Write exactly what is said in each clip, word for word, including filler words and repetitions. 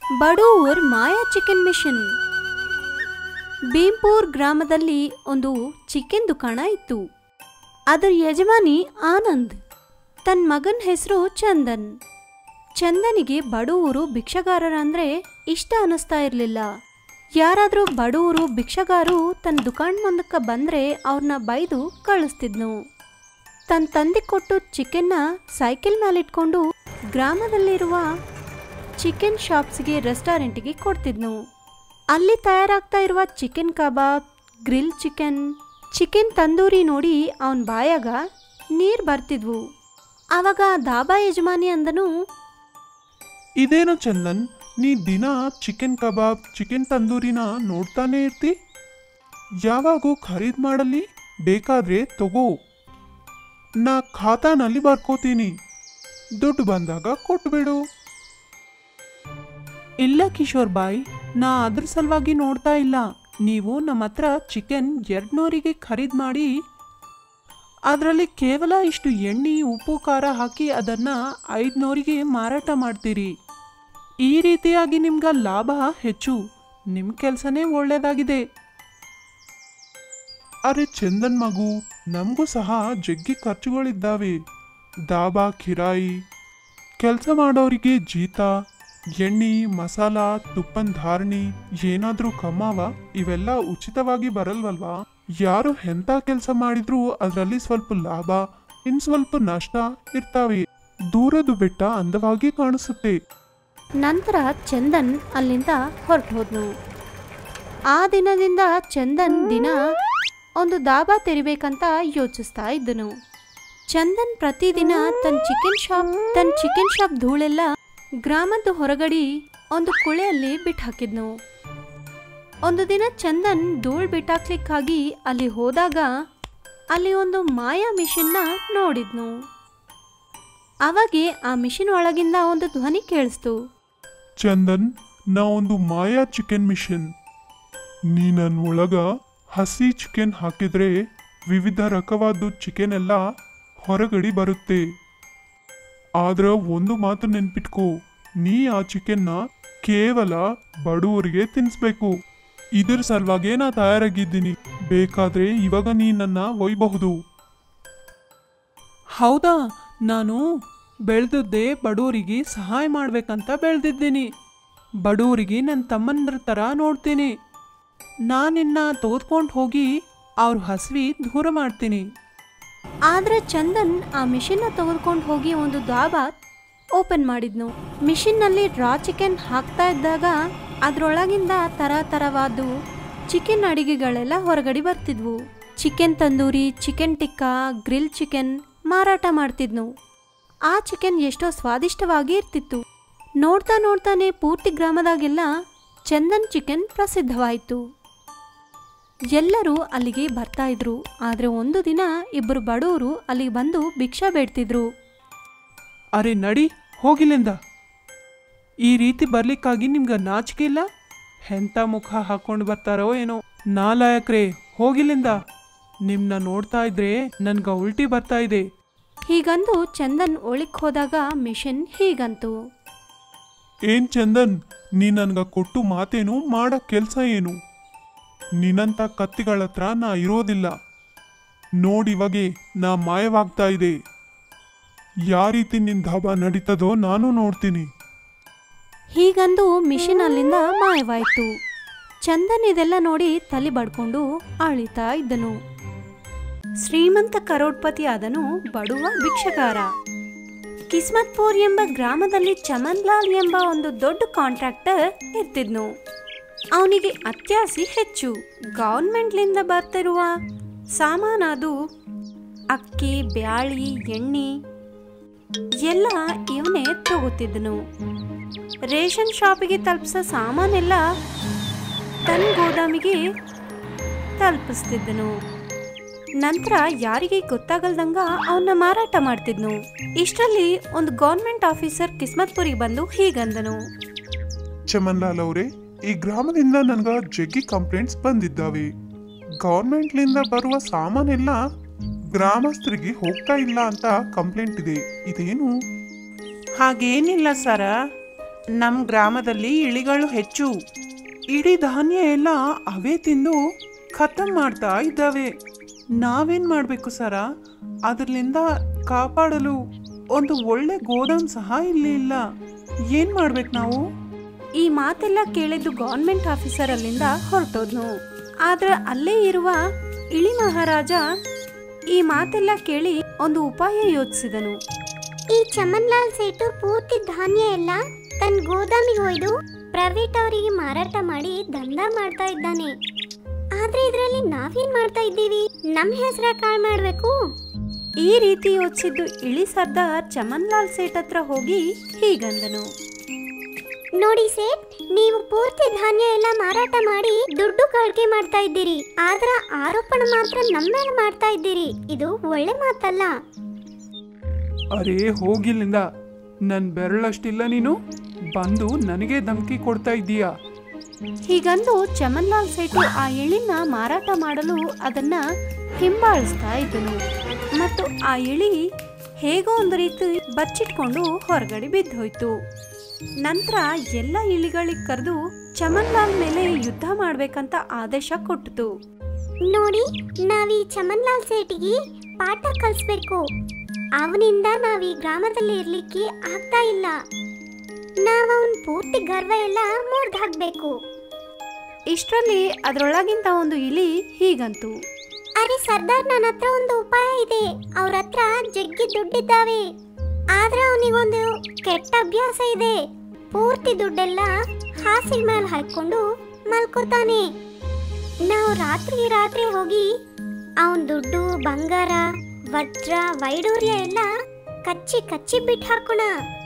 ಬಡೂರ್ ಮಾಯಾ chicken mission. ಭೀಂಪುರ್ ಗ್ರಾಮದಲ್ಲಿ ಒಂದು chicken ದುಕಾಣ ಇತ್ತು. ಅದರ ಯಜಮಾನಿ ಆನಂದ್. ತನ್ನ ಮಗನ ಹೆಸರು ಚಂದನ್. ಚಂದನಿಗೆ ಬಡವರು ಭಿಕ್ಷಗಾರರಂದ್ರೆ ಇಷ್ಟ ಅನ್ನಿಸ್ತಾ ಇರಲಿಲ್ಲ. ಯಾರಾದರೂ ಬಡವರು ಭಿಕ್ಷಗಾರು ತನ್ನ ದುಕಾನ್ ಮುಂದಕ್ಕೆ ಬಂದರೆ ಅವ್ರನ್ನ ಬೈದು ಕಳಿಸ್ತಿದ್ನು. ತನ್ನ ತಂದೆ ಕೊಟ್ಟು ಚಿಕನ್ನ ಸೈಕಲ್ ಮೇಲಿಟ್ಕೊಂಡು ಗ್ರಾಮದಲ್ಲಿರುವ ಚಿಕನ್ ಶಾಪ್ಸ್ಗೆ ರೆಸ್ಟೋರೆಂಟ್ಗೆ ಕೊಡ್ತಿದ್ನು. ಅಲ್ಲಿ ತಯಾರಾಗ್ತಾ ಇರುವ chicken kebab, grill chicken, chicken tandoori ನೋಡಿ ಅವನ ಬಾಯಾಗ ನೀರು ಬರ್ತಿದ್ವು. ಆವಾಗ ದಾಬಾ ಯಜಮಾನಿ ಅಂದನು, ಇದೇನು ಚಂದನ್, ನೀ ದಿನ ಚಿಕನ್ ಕಬಾಬ್ ಚಿಕನ್ ತಂದೂರಿನ ನೋಡ್ತಾನೆ ಇರ್ತಿ. ಯಾವಾಗೂ ಖರೀದಿ ಮಾಡಲಿ, ಬೇಕಾದ್ರೆ ತಗೋ, ನಾ ಖಾತಾನಲ್ಲಿ ಬರ್ಕೋತೀನಿ, ದುಡ್ಡು ಬಂದಾಗ ಕೊಟ್ಬಿಡು. ಇಲ್ಲ ಕಿಶೋರ್ ಬಾಯ್, ನಾ ಅದ್ರ ಸಲುವಾಗಿ ನೋಡ್ತಾ ಇಲ್ಲ. ನೀವು ನಮ್ಮ ಹತ್ರ ಚಿಕನ್ ಎರಡು ನೂರಿಗೆ ಖರೀದಿ ಮಾಡಿ ಅದರಲ್ಲಿ ಕೇವಲ ಇಷ್ಟು ಎಣ್ಣೆ ಉಪ್ಪು ಖಾರ ಹಾಕಿ ಅದನ್ನು ಐದುನೂರಿಗೆ ಮಾರಾಟ ಮಾಡ್ತೀರಿ. ಈ ರೀತಿಯಾಗಿ ನಿಮ್ಗೆ ಲಾಭ ಹೆಚ್ಚು, ನಿಮ್ಮ ಕೆಲಸನೇ ಒಳ್ಳೆಯದಾಗಿದೆ. ಅರೆ ಚಂದನ್ ಮಗು, ನಮಗೂ ಸಹ ಜಗ್ಗಿ ಖರ್ಚುಗಳಿದ್ದಾವೆ. ದಾಬಾ ಕಿರಾಯಿ, ಕೆಲಸ ಮಾಡೋರಿಗೆ ಜೀತ, ಎಣ್ಣೆ ಮಸಾಲ, ತುಪ್ಪನ್ ಧಾರಣಿ ಏನಾದ್ರೂ ಕಮ್ಮಾವ, ಇವೆಲ್ಲ ಉಚಿತವಾಗಿ ಬರಲ್ವಲ್ವಾ? ಯಾರು ಎಂಥ ಕೆಲಸ ಮಾಡಿದ್ರೂ ಅದರಲ್ಲಿ ಸ್ವಲ್ಪ ಲಾಭ, ಇನ್ ಸ್ವಲ್ಪ ನಷ್ಟ ಇರ್ತಾವೆ. ದೂರದು ಬೆಟ್ಟ ಅಂದವಾಗಿ ಕಾಣಿಸುತ್ತೆ. ನಂತರ ಚಂದನ್ ಅಲ್ಲಿಂದ ಹೊರಟು ಹೋದ್ನು. ಆ ದಿನದಿಂದ ಚಂದನ್ ದಿನ ಒಂದು ದಾಬಾ ತೆರಿಬೇಕಂತ ಯೋಚಿಸ್ತಾ ಇದ್ದನು. ಚಂದನ್ ಪ್ರತಿದಿನ ತನ್ನ ಚಿಕನ್ ಶಾಪ್ ತನ್ನ ಚಿಕನ್ ಶಾಪ್ ಧೂಳೆಲ್ಲ ಗ್ರಾಮದ ಹೊರಗಡೆ ಒಂದು ಕುಳೆಯಲ್ಲಿ ಬಿಟ್ಟು ಹಾಕಿದ್ನು. ಒಂದು ದಿನ ಚಂದನ್ ಧೂಳು ಬಿಟ್ಟಾಕ್ಲಿಕ್ಕಾಗಿ ಅಲ್ಲಿ ಹೋದಾಗ ಅಲ್ಲಿ ಒಂದು ಮಾಯಾ ಮಿಷನ್ನ ನೋಡಿದ್ನು. ಅವಾಗೆ ಆ ಮಿಷಿನ್ ಒಳಗಿಂದ ಒಂದು ಧ್ವನಿ ಕೇಳಿಸ್ತು. ಚಂದನ್, ನಾ ಒಂದು ಮಾಯಾ ಚಿಕನ್ ಮಿಷನ್. ನೀ ನನ್ನ ಒಳಗ ಹಸಿ ಚಿಕನ್ ಹಾಕಿದ್ರೆ ವಿವಿಧ ರಕವಾದ ಚಿಕನ್ ಎಲ್ಲ ಹೊರಗಡೆ ಬರುತ್ತೆ. ಆದ್ರೆ ಒಂದು ಮಾತು ನೆನ್ಪಿಟ್ಕೋ, ನೀ ಆ ಚಿಕನ್ನ ಕೇವಲ ಬಡವರಿಗೆ ತಿನ್ನಿಸ್ಬೇಕು. ಇದ್ರ ಸಲುವಾಗೇ ನಾ ತಯಾರಾಗಿದ್ದೀನಿ. ಬೇಕಾದ್ರೆ ಇವಾಗ ನೀ ನನ್ನ ಒಯ್ಯಬಹುದು. ಹೌದಾ? ನಾನು ಬೆಳೆದದ್ದೇ ಬಡವರಿಗೆ ಸಹಾಯ ಮಾಡ್ಬೇಕಂತ ಬೆಳೆದಿದ್ದೀನಿ. ಬಡವರಿಗೆ ನನ್ನ ತಮ್ಮಂದ್ರ ಥರ ನೋಡ್ತೀನಿ. ನಾನಿನ್ನ ತೆಗೆದುಕೊಂಡು ಹೋಗಿ ಅವ್ರ ಹಸಿವಿ ದೂರ ಮಾಡ್ತೀನಿ. ಆದ್ರೆ ಚಂದನ್ ಆ ಮಿಷಿನ್ನ ತೆಗೆದುಕೊಂಡು ಹೋಗಿ ಒಂದು ದಾಬಾ ಓಪನ್ ಮಾಡಿದ್ನು. ಮಿಷಿನ್ನಲ್ಲಿ ರಾ ಚಿಕನ್ ಹಾಕ್ತಾ ಇದ್ದಾಗ ಅದರೊಳಗಿಂದ ತರ ತರವಾದ ಚಿಕನ್ ಅಡಿಗೆಗಳೆಲ್ಲ ಹೊರಗಡೆ ಬರ್ತಿದ್ವು. Chicken tandoori, chicken tikka, grill chicken ಮಾರಾಟ ಮಾಡ್ತಿದ್ನು. ಆ ಚಿಕನ್ ಎಷ್ಟೋ ಸ್ವಾದಿಷ್ಟವಾಗಿ ಇರ್ತಿತ್ತು. ನೋಡ್ತಾ ನೋಡ್ತಾನೆ ಪೂರ್ತಿ ಗ್ರಾಮದಾಗೆಲ್ಲ ಚಂದನ್ ಚಿಕನ್ ಪ್ರಸಿದ್ಧವಾಯಿತು. ಎಲ್ಲರೂ ಅಲ್ಲಿಗೆ ಬರ್ತಾ ಇದ್ರು. ಆದರೆ ಒಂದು ದಿನ ಇಬ್ಬರು ಬಡವರು ಅಲ್ಲಿಗೆ ಬಂದು ಭಿಕ್ಷಾ ಬೇಡ್ತಿದ್ರು. ಅರೆ ನಡಿ, ಹೋಗಿಲ್ಲಿಂದ. ಈ ರೀತಿ ಬರ್ಲಿಕ್ಕಾಗಿ ನಿಮ್ಗೆ ನಾಚಿಕೆ ಇಲ್ಲ? ಎಂಥ ಮುಖ ಹಾಕೊಂಡು ಬರ್ತಾರೋ ಏನೋ. ನಾಲಾಯಕ್ರೇ, ಹೋಗಿಲ್ಲಿಂದ. ನಿಮ್ನ ನೋಡ್ತಾ ಇದ್ರೆ ನನ್ಗೆ ಉಲ್ಟಿ ಬರ್ತಾ ಇದೆ. ಹೀಗಂದು ಚಂದನ್ ಒಳಕ್ ಹೋದಾಗ ಮಿಷನ್ ಹೀಗಂತು. ಏನ್ ಚಂದನ್, ನೀ ನನ್ಗ ಕೊಟ್ಟು ಮಾತೇನು, ಮಾಡೋ ಕೆಲಸ ಏನು? ನಿನ್ನಂಥ ಕತ್ತಿಗಳ ಹತ್ರ ನಾ ಇರೋದಿಲ್ಲ. ನೋಡಿವಾಗೆ ನಾ ಮಾಯವಾಗ್ತಾ ಇದೆ. ಯಾವ ರೀತಿ ನಿನ್ನ ಧಾಬಾ ನಡೀತದೋ ನಾನು ನೋಡ್ತೀನಿ. ಹೀಗಂದು ಮಿಷನ್ ಅಲ್ಲಿಂದ ಮಾಯವಾಯಿತು. ಚಂದನ್ ಇದೆಲ್ಲ ನೋಡಿ ತಲೆ ಬಡ್ಕೊಂಡು ಅಳಿತಾ ಇದ್ದನು. ಶ್ರೀಮಂತ ಕರೋಡ್ಪತಿ ಆದನು ಬಡವ ಭಿಕ್ಷಗಾರ. ಕಿಸ್ಮತ್ಪುರ್ ಎಂಬ ಗ್ರಾಮದಲ್ಲಿ ಚಮನ್ ಲಾಲ್ ಎಂಬ ಒಂದು ದೊಡ್ಡ ಕಾಂಟ್ರಾಕ್ಟರ್ ಇರ್ತಿದ್ನು. ಅವನಿಗೆ ಅತ್ಯಾಸೆ ಹೆಚ್ಚು. ಗೌರ್ಮೆಂಟ್ಲಿಂದ ಬರ್ತಿರುವ ಸಾಮಾನದು ಅಕ್ಕಿ, ಬ್ಯಾಳಿ, ಎಣ್ಣೆ ಎಲ್ಲ ಇವನೇ ತಗೋತಿದ್ದನು. ರೇಷನ್ ಶಾಪಿಗೆ ತಲುಪಿಸೋ ಸಾಮಾನೆಲ್ಲ ತನ್ನ ಗೋದಾಮಿಗೆ ತಲುಪಿಸ್ತಿದ್ದನು. ನಂತರ ಯಾರಿಗೆ ಗೊತ್ತಾಗಲ್ದಂಗ ಅವನ್ನ ಮಾರಾಟ ಮಾಡ್ತಿದ್ನು. ಇಷ್ಟರಲ್ಲಿ ಒಂದು ಗೌರ್ಮೆಂಟ್ ಆಫೀಸರ್ ಕಿಸ್ಮತ್ಪುರಿಗೆ ಬಂದು ಹೀಗಂದನು. ಚಮನ್ ಲಾಲ್ ಅವರೇ, ಈ ಗ್ರಾಮದಿಂದ ನನಗೆ ಜಗ್ಗಿ ಕಂಪ್ಲೇಂಟ್ಸ್ ಬಂದಿದ್ದಾವೆ. ಗೌರ್ಮೆಂಟ್ಲಿಂದ ಬರುವ ಸಾಮಾನೆಲ್ಲ ಗ್ರಾಮಸ್ಥರಿಗೆ ಹೋಗ್ತಾ ಇಲ್ಲ ಅಂತ ಕಂಪ್ಲೇಂಟ್ ಇದೆ. ಇದೇನು? ಹಾಗೇನಿಲ್ಲ ಸರ, ನಮ್ಮ ಗ್ರಾಮದಲ್ಲಿ ಇಳಿಗಳು ಹೆಚ್ಚು. ಇಡೀ ಧಾನ್ಯ ಎಲ್ಲ ಅವೇ ತಿಂದು ಖತಮ್ ಮಾಡ್ತಾ ಇದ್ದಾವೆ. ನಾವೇನ್ ಮಾಡಬೇಕು ಸರ? ಅದರಿಂದ ಕಾಪಾಡಲು ಒಂದು ಒಳ್ಳೆ ಗೋದಾಮ್ ಸಹ ಇಲ್ಲಿ ಇಲ್ಲ. ಏನ್ ಮಾಡ್ಬೇಕು ನಾವು? ಈ ಮಾತೆಲ್ಲ ಕೇಳಿದ್ದು ಗೌರ್ಮೆಂಟ್ ಆಫೀಸರ್ ಅಲ್ಲಿಂದ ಹೊರಟೋದ್ನು. ಆದ್ರೆ ಅಲ್ಲೇ ಇರುವ ಇಳಿ ಮಹಾರಾಜ ಈ ಮಾತೆಲ್ಲ ಕೇಳಿ ಒಂದು ಉಪಾಯ ಯೋಚಿಸಿದನು. ಈ ಚಮನ್ ಲಾಲ್ ಸೇಟು ಪೂರ್ತಿ ಧಾನ್ಯ ಎಲ್ಲ ತನ್ನ ಗೋದಾಮಿಗೆ ಒಯ್ದು ಪ್ರೈವೇಟ್ ಅವರಿಗೆ ಮಾರಾಟ ಮಾಡಿ ದಂಧ ಮಾಡ್ತಾ ಇದ್ದಾನೆ. ಆದ್ರೆ ಇದರಲ್ಲಿ ನಾವೇನ್ ಮಾಡ್ತಾ ಇದ್ದೀವಿ? ನಮ್ಮ ಹೆಸರ ಕಾಳ್ ಮಾಡ್ಬೇಕು. ಈ ರೀತಿ ಯೋಚಿಸಿದ್ದು ಇಳಿ ಸರ್ದಾರ್ ಚಮನ್ ಲಾಲ್ ಸೇಟ್ ಹತ್ರ ಹೋಗಿ ಹೀಗಂದನು. ನೋಡಿ ಸೇಟ್, ನೀವು ಪೂರ್ತಿ ಧಾನ್ಯ ಎಲ್ಲ ಮಾರಾಟ ಮಾಡಿ ದುಡ್ಡು ಕಳ್ಕೆ ಮಾಡ್ತಾ ಇದ್ದೀರಿ. ಆದ್ರ ಆರೋಪಣ ಮಾತ್ರ ನಮ್ಮ ಮೇಲೆ ಮಾಡ್ತಾ ಇದ್ದೀರಿ. ಇದು ಒಳ್ಳೆ ಮಾತಲ್ಲ. ಅರೇ ಹೋಗಿಲ್ಲಿಂದ, ನನ್ ಬೆರಳಷ್ಟಿಲ್ಲ ನೀನು ಬಂದು ನನಗೆ ಧಮಕಿ ಕೊಡ್ತಾ ಇದ್ದೀಯಾ? ಹೀಗಂದು ಚಮನ್ ಲಾಲ್ ಸೇಟು ಆ ಇಳಿನ ಮಾರಾಟ ಮಾಡಲು ಅದನ್ನ ಹಿಂಬಾಲಿಸ್ತಾ ಇದ್ದನು. ಮತ್ತು ಆ ಇಳಿ ಹೇಗೋ ಒಂದು ರೀತಿ ಬಚ್ಚಿಟ್ಕೊಂಡು ಹೊರಗಡೆ ಬಿದ್ದೋಯ್ತು. ನಂತರ ಎಲ್ಲ ಇಳಿಗಳಿಗೆ ಕರೆದು ಚಮನ್ ಲಾಲ್ ಮೇಲೆ ಯುದ್ಧ ಮಾಡ್ಬೇಕಂತ ಆದೇಶ ಕೊಟ್ಟಿತು. ನೋಡಿ, ನಾವ್ ಈ ಚಮನ್ ಲಾಲ್ ಸೇಟಿಗೆ ಪಾಠ ಕಲಿಸ್ಬೇಕು. ಅವನಿಂದ ನಾವ್ ಈ ಗ್ರಾಮದಲ್ಲಿ ಇರ್ಲಿಕ್ಕೆ ಆಗ್ತಾ ಇಲ್ಲ. ನಾವ್ ಅವನ್ ಪೂರ್ತಿ ಗರ್ವ ಎಲ್ಲ ಮುರ್ದ್ ಹಾಕ್ಬೇಕು. ಇಷ್ಟರಲ್ಲಿ ಅದರೊಳಗಿಂತ ಒಂದು ಇಲಿ ಹೀಗಂತು. ಅರೆ ಸರ್ದಾರ್, ನನ್ನ ಹತ್ರ ಒಂದು ಉಪಾಯ ಇದೆ. ಅವ್ರ ಹತ್ರ ಜಗ್ಗಿ ದುಡ್ಡಿದ್ದಾವೆ. ಆದ್ರೆ ಅವನಿಗೊಂದು ಕೆಟ್ಟ ಅಭ್ಯಾಸ ಇದೆ. ಪೂರ್ತಿ ದುಡ್ಡೆಲ್ಲ ಹಾಸಿಗೆ ಮೇಲೆ ಹಾಕೊಂಡು ಮಲ್ಕೋತಾನೆ. ನಾವು ರಾತ್ರಿ ರಾತ್ರಿ ಹೋಗಿ ಅವನ್ ದುಡ್ಡು, ಬಂಗಾರ, ವಜ್ರ, ವೈಡೂರ್ಯ ಎಲ್ಲ ಕಚ್ಚಿ ಕಚ್ಚಿ ಬಿಟ್ಟು ಹಾಕೋಣ.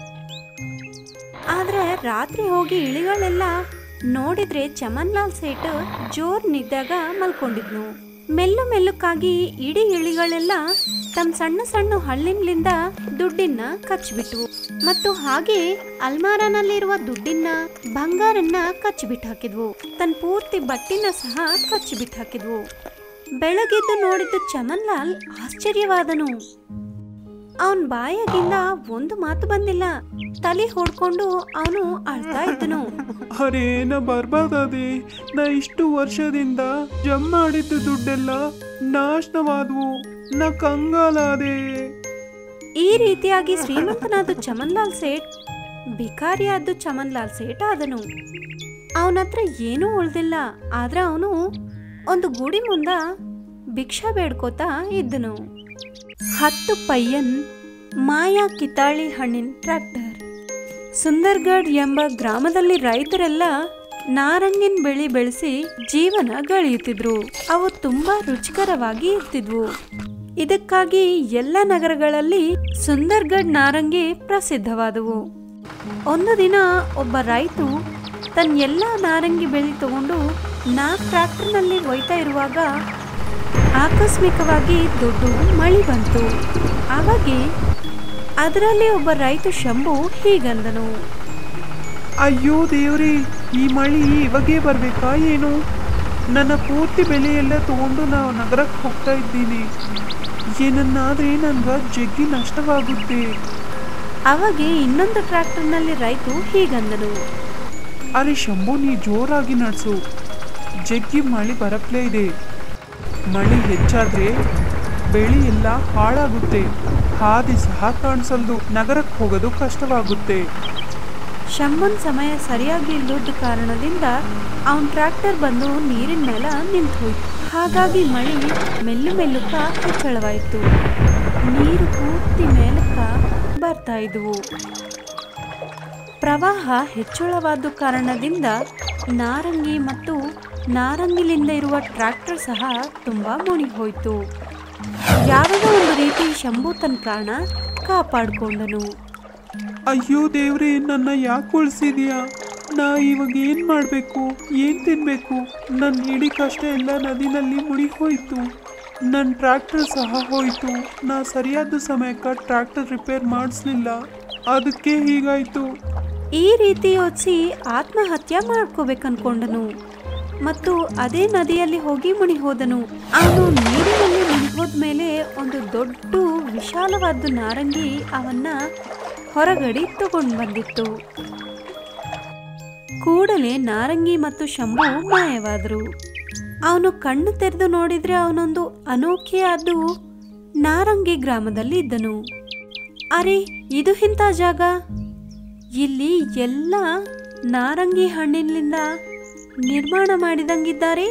ಆದ್ರೆ ರಾತ್ರಿ ಹೋಗಿ ಇಳಿಗಳೆಲ್ಲ ನೋಡಿದ್ರೆ ಚಮನ್ ಲಾಲ್ ಸೇಟ್ ಜೋರ್ ನಿದ್ದಾಗ ಮಲ್ಕೊಂಡಿದ್ನು. ಮೆಲ್ಲು ಮೆಲ್ಲಕ್ಕಾಗಿ ಇಡೀ ಇಳಿಗಳೆಲ್ಲ ತಮ್ಮ ಸಣ್ಣ ಸಣ್ಣ ಹಳ್ಳಿಂದ ದುಡ್ಡಿನ ಕಚ್ಚಿಬಿಟ್ವು. ಮತ್ತು ಹಾಗೆ ಅಲ್ಮಾರನಲ್ಲಿರುವ ದುಡ್ಡಿನ, ಬಂಗಾರನ್ನ ಕಚ್ಚಿಬಿಟ್ಟು ಹಾಕಿದ್ವು. ತನ್ನ ಪೂರ್ತಿ ಬಟ್ಟಿನ ಸಹ ಕಚ್ಚಿಬಿಟ್ಟು ಹಾಕಿದ್ವು. ಬೆಳಗಿದ್ದು ನೋಡಿದ್ದು ಚಮನ್ ಲಾಲ್ ಆಶ್ಚರ್ಯವಾದನು. ಅವನ್ ಬಾಯಾಗಿಂದ ಒಂದು ಮಾತು ಬಂದಿಲ್ಲ. ತಲೆ ಹೊಡ್ಕೊಂಡು ಅವನು ಅಳ್ತಾ ಇದ್ದನು. ಅರೇ ನಾ ಬರ್ಬಾರ್ದಾದೆ. ನಾ ಇಷ್ಟು ವರ್ಷದಿಂದ ಜಮ್ ಮಾಡಿದ್ದು ದುಡ್ಡೆಲ್ಲ ನಾಶನವಾದವು. ನಾ ಕಂಗಾಲಾದೆ. ಈ ರೀತಿಯಾಗಿ ಶ್ರೀಮಂತನಾದ ಚಮನ್ ಲಾಲ್ ಸೇಟ್ ಭಿಕಾರಿಯಾದ ಚಮನ್ ಲಾಲ್ ಸೇಟ್ ಆದನು. ಅವನ ಹತ್ರ ಏನೂ ಉಳ್ದಿಲ್ಲ. ಆದ್ರೆ ಅವನು ಒಂದು ಗುಡಿ ಮುಂದ ಭಿಕ್ಷಾ ಬೇಡ್ಕೋತಾ ಇದ್ದನು. ಹತ್ತು ಪಯ್ಯನ್ ಮಾಯಾ ಕಿತಾಳಿ ಹಣ್ಣಿನ ಟ್ರ್ಯಾಕ್ಟರ್. ಸುಂದರ್ಗಢ್ ಎಂಬ ಗ್ರಾಮದಲ್ಲಿ ರೈತರೆಲ್ಲ ನಾರಂಗಿನ ಬೆಳೆ ಬೆಳೆಸಿ ಜೀವನ ಗಳಿಯುತ್ತಿದ್ರು. ಅವು ತುಂಬಾ ರುಚಿಕರವಾಗಿ ಇರ್ತಿದ್ವು. ಇದಕ್ಕಾಗಿ ಎಲ್ಲ ನಗರಗಳಲ್ಲಿ ಸುಂದರ್ಗಢ್ ನಾರಂಗಿ ಪ್ರಸಿದ್ಧವಾದವು. ಒಂದು ದಿನ ಒಬ್ಬ ರೈತು ತನ್ನ ಎಲ್ಲ ನಾರಂಗಿ ಬೆಳೆ ತಗೊಂಡು ನಾಲ್ಕು ಟ್ರ್ಯಾಕ್ಟರ್ನಲ್ಲಿ ಒಯ್ತಾ ಇರುವಾಗ ಆಕಸ್ಮಿಕವಾಗಿ ದೊಡ್ಡ ಮಳೆ ಬಂತು. ಆವಾಗ ಅದರಲ್ಲಿ ಒಬ್ಬ ರೈತ ಶಂಭು ಹೀಗಂದನು. ಅಯ್ಯೋ ದೇವ್ರಿ, ಈ ಮಳೆ ಇವಾಗೇ ಬರ್ಬೇಕಾ ಏನು? ನನ್ನ ಪೂರ್ತಿ ಬೆಳೆ ಎಲ್ಲ ತಗೊಂಡು ನಾವು ನಗರಕ್ಕೆ ಹೋಗ್ತಾ ಇದ್ದೀನಿ. ಏನನ್ನಾದ್ರೆ ನನ್ಗೆ ಜಗ್ಗಿ ನಷ್ಟವಾಗುತ್ತೆ. ಅವಾಗ ಇನ್ನೊಂದು ಟ್ರ್ಯಾಕ್ಟರ್ನಲ್ಲಿ ರೈತ ಹೀಗಂದನು. ಅರೆ ಶಂಭು, ನೀ ಜೋರಾಗಿ ನಡೆಸು. ಜಗ್ಗಿ ಮಳೆ ಬರಪ್ಲೇ ಇದೆ. ಮಳೆ ಹೆಚ್ಚಾದ್ರೆ ಬೆಳೆ ಎಲ್ಲ ಹಾಳಾಗುತ್ತೆ. ಹಾದಿ ಸಹ ಕಾಣಿಸಲ್ದು. ನಗರಕ್ಕೆ ಹೋಗೋದು ಕಷ್ಟವಾಗುತ್ತೆ. ಶಂಭುನ್ ಸಮಯ ಸರಿಯಾಗಿ ಇಲ್ಲದ ಕಾರಣದಿಂದ ಅವನ್ ಟ್ರ್ಯಾಕ್ಟರ್ ಬಂದು ನೀರಿನ ಮೇಲೆ ನಿಂತು ಹೋಯ್ತು. ಹಾಗಾಗಿ ಮಳೆ ಮೆಲ್ಲು ಮೆಲ್ಲುಕ ಹೆಚ್ಚಳವಾಯಿತು. ನೀರು ಪೂರ್ತಿ ಮೇಲಕ್ಕ ಬರ್ತಾ ಇದ್ವು. ಪ್ರವಾಹ ಹೆಚ್ಚಳವಾದ ಕಾರಣದಿಂದ ನಾರಂಗಿ ಮತ್ತು ನಾರಂಗಿಲಿಂದ ಇರುವ ಟ್ರ್ಯಾಕ್ಟರ್ ಸಹ ತುಂಬಾ ಮುಳುಗಿ ಹೋಯ್ತು. ಯಾವುದೋ ಒಂದು ರೀತಿ ಶಂಭು ತನ್ನ ಪ್ರಾಣ ಕಾಪಾಡಿಕೊಂಡನು. ಅಯ್ಯೋ ದೇವ್ರೆ, ನನ್ನ ಯಾಕೆ ಉಳಿಸಿದ್ಯಾ? ನಾ ಇವಾಗ ಏನು ಮಾಡಬೇಕು? ಏನು ತಿನ್ನಬೇಕು? ನನ್ನ ಇಡೀ ಕಷ್ಟ ಎಲ್ಲ ನದಿನಲ್ಲಿ ಮುಳುಗಿ ಹೋಯಿತು. ನನ್ನ ಟ್ರ್ಯಾಕ್ಟರ್ ಸಹ ಹೋಯಿತು. ನಾ ಸರಿಯಾದ ಸಮಯಕ್ಕೆ ಟ್ರ್ಯಾಕ್ಟರ್ ರಿಪೇರ್ ಮಾಡಿಸ್ಲಿಲ್ಲ, ಅದಕ್ಕೆ ಹೀಗಾಯಿತು. ಈ ರೀತಿ ಯೋಚಿಸಿ ಆತ್ಮಹತ್ಯೆ ಮಾಡ್ಕೋಬೇಕನ್ಕೊಂಡನು ಮತ್ತು ಅದೇ ನದಿಯಲ್ಲಿ ಹೋಗಿ ಮುಣಿ ಹೋದನು. ಅವನು ನೀರಿನಲ್ಲಿ ಮುಣಿ ಹೋದ್ಮೇಲೆ ಒಂದು ದೊಡ್ಡ ವಿಶಾಲವಾದ ನಾರಂಗಿ ಅವನ್ನ ಹೊರಗಡೆ ತಗೊಂಡು ಬಂದಿತ್ತು. ಕೂಡಲೇ ನಾರಂಗಿ ಮತ್ತು ಶಂಭು ಮಾಯವಾದ್ರು. ಅವನು ಕಣ್ಣು ತೆರೆದು ನೋಡಿದ್ರೆ ಅವನೊಂದು ಅನೋಖೆಯಾದ ನಾರಂಗಿ ಗ್ರಾಮದಲ್ಲಿ ಇದ್ದನು. ಅರೆ, ಇದು ಇಂಥ ಜಾಗ, ಇಲ್ಲಿ ಎಲ್ಲ ನಾರಂಗಿ ಹಣ್ಣಿನಿಂದ ನಿರ್ಮಾಣ ಮಾಡಿದಂಗಿದ್ದಾರೆ.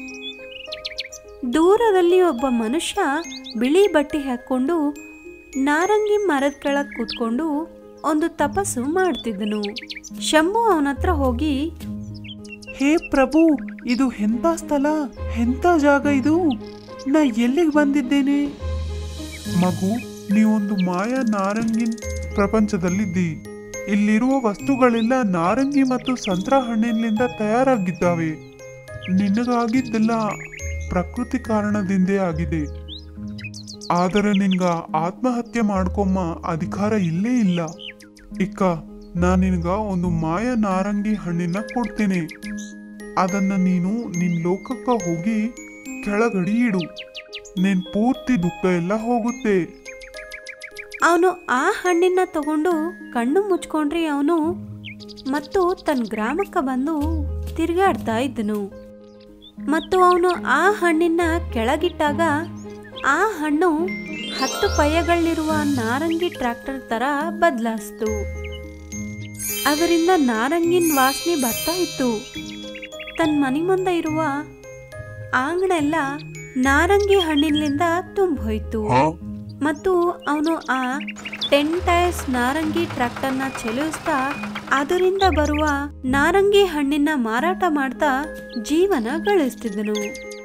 ದೂರದಲ್ಲಿ ಒಬ್ಬ ಮನುಷ್ಯ ಬಿಳಿ ಬಟ್ಟೆ ಹಾಕೊಂಡು ನಾರಂಗಿ ಮರದ ಕೆಳಗೆ ಕೂತ್ಕೊಂಡು ಒಂದು ತಪಸ್ಸು ಮಾಡ್ತಿದ್ದನು. ಶಂಭು ಅವನ ಹತ್ರ ಹೋಗಿ, ಹೇ ಪ್ರಭು, ಇದು ಎಂಥ ಸ್ಥಳ, ಎಂಥ ಜಾಗ ಇದು, ನಾ ಎಲ್ಲಿಗೆ ಬಂದಿದ್ದೇನೆ? ಮಗು, ನೀವೊಂದು ಮಾಯಾ ನಾರಂಗಿನ್ ಪ್ರಪಂಚದಲ್ಲಿದ್ದಿ. ಇಲ್ಲಿರುವ ವಸ್ತುಗಳೆಲ್ಲ ನಾರಂಗಿ ಮತ್ತು ಸಂತ್ರ ಹಣ್ಣಿನಿಂದ ತಯಾರಾಗಿದ್ದಾವೆ. ನಿನಗಾಗಿದ್ದೆಲ್ಲ ಪ್ರಕೃತಿ ಕಾರಣದಿಂದೇ ಆಗಿದೆ. ಆದರೆ ನಿನ್ಗ ಆತ್ಮಹತ್ಯೆ ಮಾಡ್ಕೊಮ್ಮ ಅಧಿಕಾರ ಇಲ್ಲೇ ಇಲ್ಲ. ಇಕ್ಕ, ನಾನು ನಿನ್ಗ ಒಂದು ಮಾಯಾ ನಾರಂಗಿ ಹಣ್ಣಿನ ಕೊಡ್ತೇನೆ. ಅದನ್ನ ನೀನು ನಿನ್ ಲೋಕಕ್ಕೆ ಹೋಗಿ ಕೆಳಗಡಿ ಇಡು. ನಿನ್ ಪೂರ್ತಿ ದುಃಖ ಎಲ್ಲ ಹೋಗುತ್ತೆ. ಅವನು ಆ ಹಣ್ಣಿನ ತಗೊಂಡು ಕಣ್ಣು ಮುಚ್ಕೊಂಡ್ರೆ ಅವನು ಮತ್ತು ತನ್ನ ಗ್ರಾಮಕ್ಕೆ ಬಂದು ತಿರುಗಾಡ್ತಾ ಇದ್ದನು. ಮತ್ತು ಅವನು ಆ ಹಣ್ಣಿನ ಕೆಳಗಿಟ್ಟಾಗ ಆ ಹಣ್ಣು ಹತ್ತು ಪೈಯಗಳಿರುವ ನಾರಂಗಿ ಟ್ರ್ಯಾಕ್ಟರ್ ತರ ಬದಲಾಯಿಸ್ತು. ಅದರಿಂದ ನಾರಂಗಿನ ವಾಸನೆ ಬರ್ತಾ ಇತ್ತು. ತನ್ನ ಮನೆ ಮುಂದೆ ಇರುವ ಆಂಗಣ ಎಲ್ಲ ನಾರಂಗಿ ಹಣ್ಣಿನಿಂದ ತುಂಬ ಹೋಯ್ತು. ಮತ್ತು ಅವನು ಆ ಟೆನ್ ಟೈರ್ಸ್ ನಾರಂಗಿ ಟ್ರ್ಯಾಕ್ಟರ್ನ ಚಲಿಸ್ತಾ ಅದರಿಂದ ಬರುವ ನಾರಂಗಿ ಹಣ್ಣಿನ ಮಾರಾಟ ಮಾಡ್ತಾ ಜೀವನ ಗಳಿಸ್ತಿದ್ದನು.